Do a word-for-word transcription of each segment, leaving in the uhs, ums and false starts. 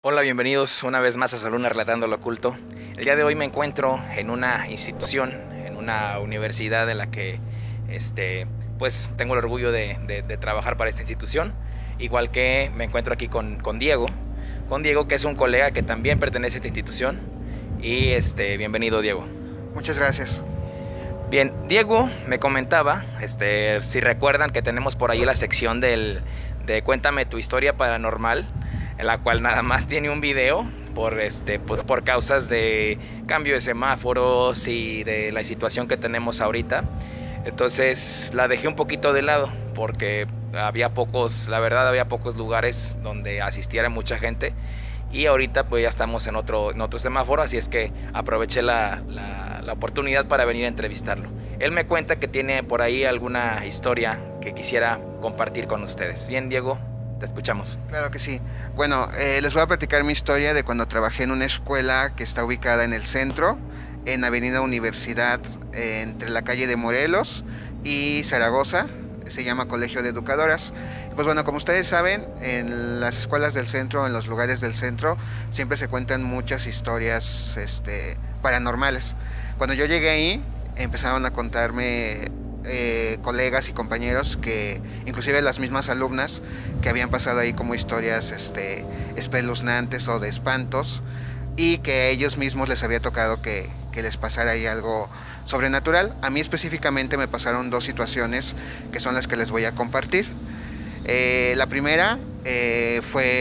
Hola, bienvenidos una vez más a Soluna Relatando lo Oculto. El día de hoy me encuentro en una institución, en una universidad en la que este, pues, tengo el orgullo de, de, de trabajar para esta institución. Igual que me encuentro aquí con, con Diego, con Diego que es un colega que también pertenece a esta institución. Y este, bienvenido, Diego. Muchas gracias. Bien, Diego me comentaba, este, si recuerdan que tenemos por ahí la sección del, de Cuéntame tu historia paranormal, en la cual nada más tiene un video por, este, pues por causas de cambio de semáforos y de la situación que tenemos ahorita. Entonces la dejé un poquito de lado porque había pocos, la verdad había pocos lugares donde asistiera mucha gente. Y ahorita pues ya estamos en otro, en otro semáforo, así es que aproveché la, la, la oportunidad para venir a entrevistarlo. Él me cuenta que tiene por ahí alguna historia que quisiera compartir con ustedes. Bien, Diego, te escuchamos. Claro que sí. Bueno, eh, les voy a platicar mi historia de cuando trabajé en una escuela que está ubicada en el centro, en Avenida Universidad, eh, entre la calle de Morelos y Zaragoza. Se llama Colegio de Educadoras. Pues bueno, como ustedes saben, en las escuelas del centro, en los lugares del centro, siempre se cuentan muchas historias este, paranormales. Cuando yo llegué ahí, empezaron a contarme eh, colegas y compañeros, que inclusive las mismas alumnas, que habían pasado ahí como historias este, espeluznantes o de espantos, y que a ellos mismos les había tocado que, que les pasara ahí algo sobrenatural. A mí específicamente me pasaron dos situaciones que son las que les voy a compartir. Eh, la primera eh,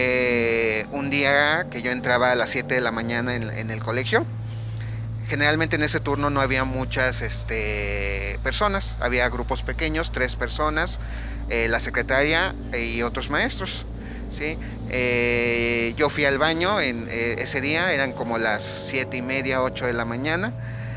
fue un día que yo entraba a las siete de la mañana en, en el colegio. Generalmente en ese turno no había muchas este, personas, había grupos pequeños, tres personas, eh, la secretaria y otros maestros. ¿Sí? Eh, yo fui al baño en, eh, ese día, eran como las siete y media, ocho de la mañana.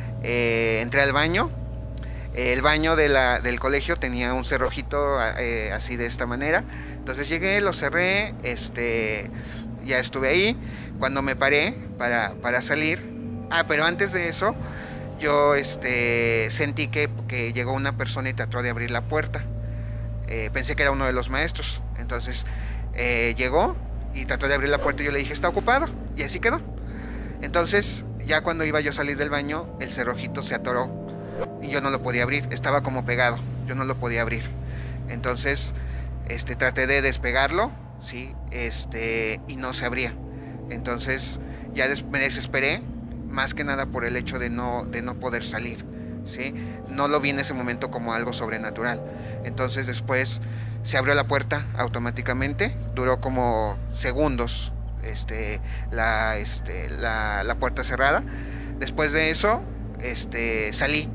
Eh, entré al baño. El baño de la, del colegio tenía un cerrojito eh, así de esta manera. Entonces llegué, lo cerré, este, ya estuve ahí. Cuando me paré para, para salir, ah, pero antes de eso, yo este, sentí que, que llegó una persona y trató de abrir la puerta. Eh, pensé que era uno de los maestros. Entonces eh, llegó y trató de abrir la puerta y yo le dije, ¿está ocupado? Y así quedó. Entonces, ya cuando iba yo a salir del baño, el cerrojito se atoró y yo no lo podía abrir, estaba como pegado, yo no lo podía abrir. Entonces, este, traté de despegarlo, ¿sí? Este, y no se abría. Entonces, ya des me desesperé, más que nada por el hecho de no, de no poder salir, ¿sí? No lo vi en ese momento como algo sobrenatural. Entonces, después se abrió la puerta automáticamente, duró como segundos este, la, este, la, la puerta cerrada. Después de eso, este, salí.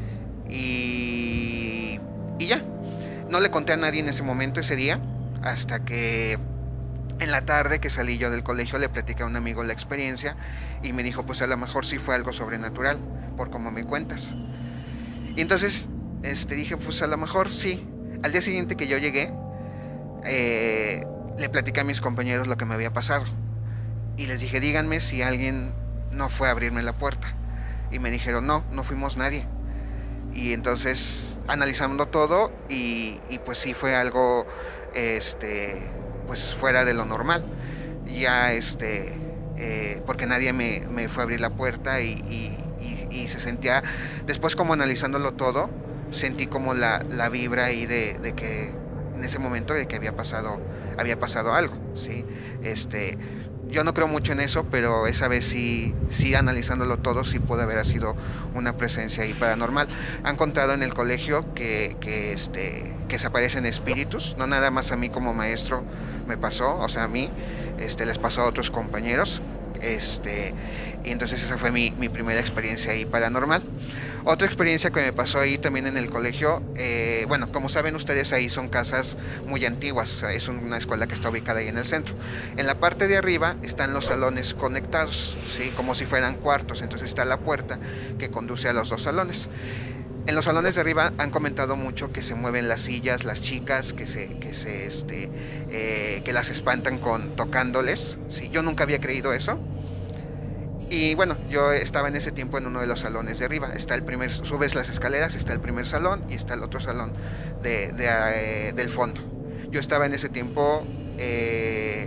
Y, y ya, no le conté a nadie en ese momento, ese día, hasta que en la tarde que salí yo del colegio le platicé a un amigo la experiencia y me dijo, pues a lo mejor sí fue algo sobrenatural, por como me cuentas. Y entonces este, dije, pues a lo mejor sí. Al día siguiente que yo llegué, eh, le platicé a mis compañeros lo que me había pasado. Y les dije, díganme si alguien no fue a abrirme la puerta. Y me dijeron, no, no fuimos nadie. Y entonces, analizando todo, y, y pues sí fue algo, este, pues fuera de lo normal. Ya, este, eh, porque nadie me, me fue a abrir la puerta y, y, y, y se sentía, después como analizándolo todo, sentí como la, la vibra ahí de, de que, en ese momento, de que había pasado, había pasado algo, ¿sí? Este... Yo no creo mucho en eso, pero esa vez sí, sí analizándolo todo, sí puede haber sido una presencia ahí paranormal. Han contado en el colegio que, que, este, que se aparecen espíritus, no nada más a mí como maestro me pasó, o sea, a mí este, les pasó a otros compañeros. Este, y entonces esa fue mi, mi primera experiencia ahí paranormal. Otra experiencia que me pasó ahí también en el colegio, eh, bueno, como saben ustedes, ahí son casas muy antiguas, es una escuela que está ubicada ahí en el centro. En la parte de arriba están los salones conectados, ¿sí? Como si fueran cuartos, entonces está la puerta que conduce a los dos salones. En los salones de arriba han comentado mucho que se mueven las sillas, las chicas, que se, que se, este, eh, que las espantan con tocándoles. Sí, yo nunca había creído eso. Y bueno, yo estaba en ese tiempo en uno de los salones de arriba. Está el primer, subes las escaleras, está el primer salón y está el otro salón de, de, eh, del fondo. Yo estaba en ese tiempo eh,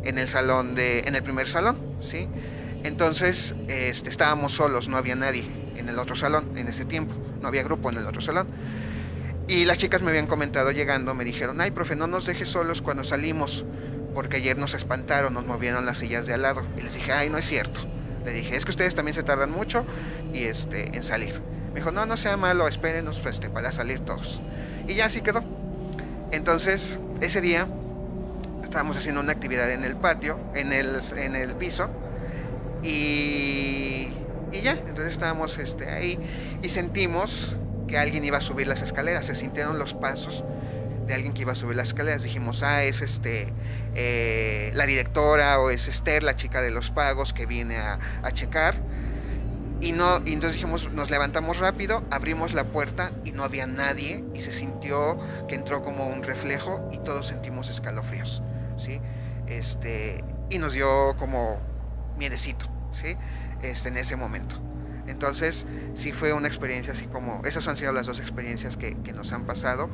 en el salón de, en el primer salón, ¿sí? Entonces, este, estábamos solos, no había nadie en el otro salón en ese tiempo, no había grupo en el otro salón. Y las chicas me habían comentado llegando, me dijeron, ay, profe, no nos dejes solos cuando salimos, porque ayer nos espantaron, nos movieron las sillas de al lado. Y les dije, ay, no es cierto. Le dije, es que ustedes también se tardan mucho y este, en salir. Me dijo, no, no sea malo, espérenos pues, este, para salir todos. Y ya así quedó. Entonces, ese día estábamos haciendo una actividad en el patio, en el, en el piso, y, y ya, entonces estábamos este, ahí y sentimos que alguien iba a subir las escaleras, se sintieron los pasos de alguien que iba a subir las escaleras. Dijimos, ah, es este eh, la directora o es Esther, la chica de los pagos que viene a, a checar. Y, no, y entonces dijimos, nos levantamos rápido, abrimos la puerta y no había nadie y se sintió que entró como un reflejo y todos sentimos escalofríos, ¿sí? Este, y nos dio como miedecito, ¿sí? Este, en ese momento. Entonces sí fue una experiencia así como, esas han sido las dos experiencias que, que nos han pasado.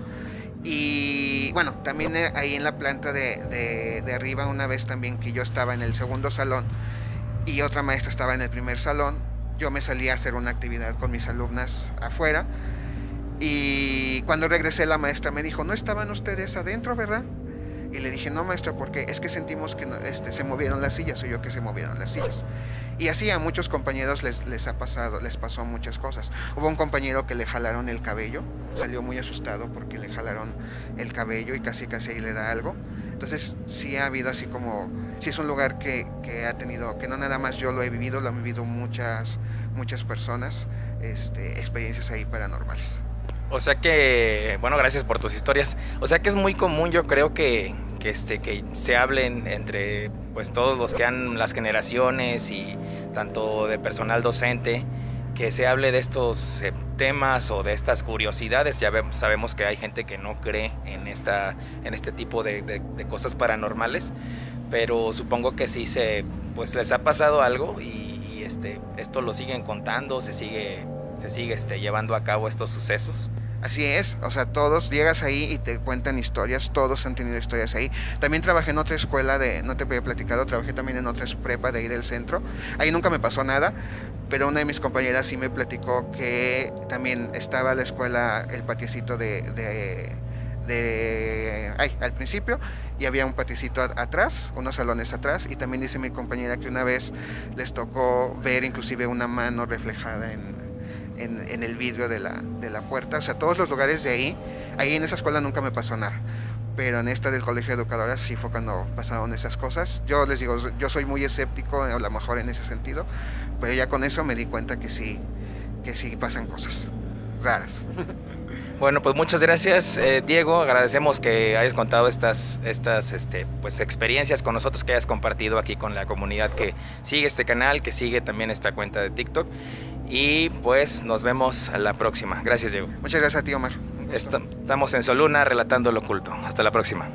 Y bueno, también ahí en la planta de, de, de arriba, una vez también que yo estaba en el segundo salón y otra maestra estaba en el primer salón, yo me salí a hacer una actividad con mis alumnas afuera y cuando regresé la maestra me dijo, ¿no estaban ustedes adentro, verdad? Y le dije, no, maestra, porque es que sentimos que no, este, se movieron las sillas, soy yo que se movieron las sillas. Y así a muchos compañeros les, les ha pasado, les pasó muchas cosas. Hubo un compañero que le jalaron el cabello, salió muy asustado porque le jalaron el cabello y casi casi ahí le da algo. Entonces sí ha habido así como, sí es un lugar que, que ha tenido, que no nada más yo lo he vivido, lo han vivido muchas, muchas personas, este, experiencias ahí paranormales. O sea que, bueno, gracias por tus historias. O sea que es muy común, yo creo que, que, este, que se hablen entre pues todos los que han las generaciones y tanto de personal docente, que se hable de estos eh, temas o de estas curiosidades. Ya vemos, sabemos que hay gente que no cree en, esta, en este tipo de, de, de cosas paranormales, pero supongo que sí se, pues les ha pasado algo y, y este, esto lo siguen contando, se sigue... se sigue este, llevando a cabo estos sucesos. Así es, o sea, todos llegas ahí y te cuentan historias, todos han tenido historias ahí. También trabajé en otra escuela de, no te había platicado, trabajé también en otra prepa de ahí del centro. Ahí nunca me pasó nada, pero una de mis compañeras sí me platicó que también estaba la escuela, el patiecito de, de, de ay, al principio, y había un patiecito atrás, unos salones atrás, y también dice mi compañera que una vez les tocó ver inclusive una mano reflejada en En, en el vidrio de la, de la puerta. O sea, todos los lugares de ahí, ahí en esa escuela nunca me pasó nada, pero en esta del colegio de educadoras sí fue cuando pasaron esas cosas. Yo les digo, yo soy muy escéptico, a lo mejor en ese sentido, pero ya con eso me di cuenta que sí, que sí pasan cosas raras. Bueno, pues muchas gracias, eh, Diego. Agradecemos que hayas contado estas, estas este, pues, experiencias con nosotros, que hayas compartido aquí con la comunidad que sigue este canal, que sigue también esta cuenta de TikTok. Y pues nos vemos a la próxima. Gracias, Diego. Muchas gracias a ti, Omar. Estamos en Soluna relatando lo oculto. Hasta la próxima.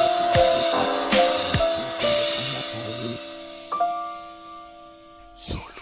Sol.